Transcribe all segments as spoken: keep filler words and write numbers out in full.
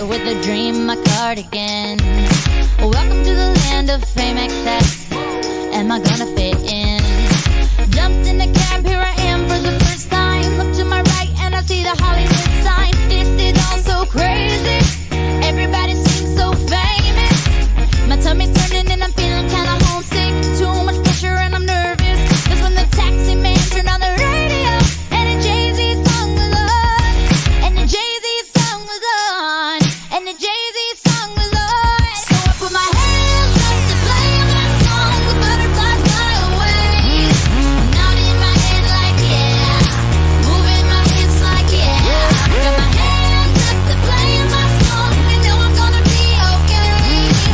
with a dream, my cardigan. Welcome to the land of fame excess. Am I gonna fit in? Jumped in the cab, here I am for the first time. Look to my right and I see the Hollywood sign. This is all so crazy. Everybody seems so famous. My tummy's turning and I'm feeling kinda homesick. Too much pressure and I'm nervous. That's when the taxi man turned on the radio and the Jay-Z song was on. And the Jay-Z song was on. And the Jay-Z song was on. So I put my hands up to play my song. The butterflies fly away. Nodding my head like yeah. Moving my hips like yeah. Got my hands up to play my song. I know I'm gonna be okay.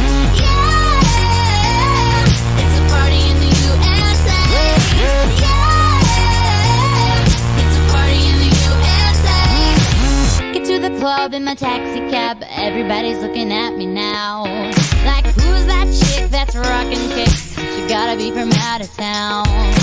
Yeah. It's a party in the U S A. Yeah. It's a party in the U S A. Get to the club in my taxi cab. Everybody's looking at me now. Like, who's that chick that's rockin' kicks? She gotta be from out of town.